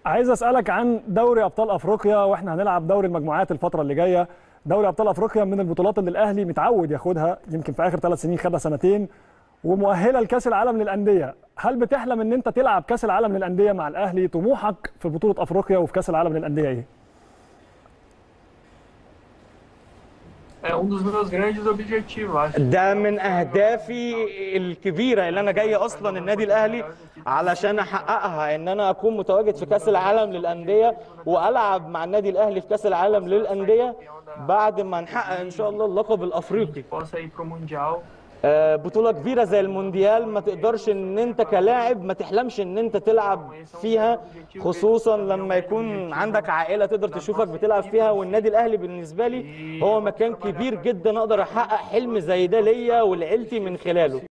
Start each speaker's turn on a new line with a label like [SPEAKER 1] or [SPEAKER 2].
[SPEAKER 1] عايز اسالك عن دوري ابطال افريقيا، واحنا هنلعب دوري المجموعات الفتره اللي جايه. دوري ابطال افريقيا من البطولات اللي الاهلي متعود ياخدها، يمكن في اخر 3 سنين خدها سنتين، ومؤهله لكاس العالم للانديه. هل بتحلم ان انت تلعب كاس العالم للانديه مع الاهلي؟ طموحك في بطوله افريقيا وفي كاس العالم للانديه ايه؟
[SPEAKER 2] ده من اهدافي الكبيره اللي انا جاي اصلا النادي الاهلي علشان احققها، ان انا اكون متواجد في كاس العالم للانديه والعب مع النادي الاهلي في كاس العالم للانديه بعد ما نحقق ان شاء الله اللقب الافريقي. بطولة كبيرة زي المونديال ما تقدرش ان انت كلاعب ما تحلمش ان انت تلعب فيها، خصوصا لما يكون عندك عائلة تقدر تشوفك بتلعب فيها. والنادي الاهلي بالنسبة لي هو مكان كبير جدا اقدر احقق حلم زي ده ليا ولعيلتي من خلاله.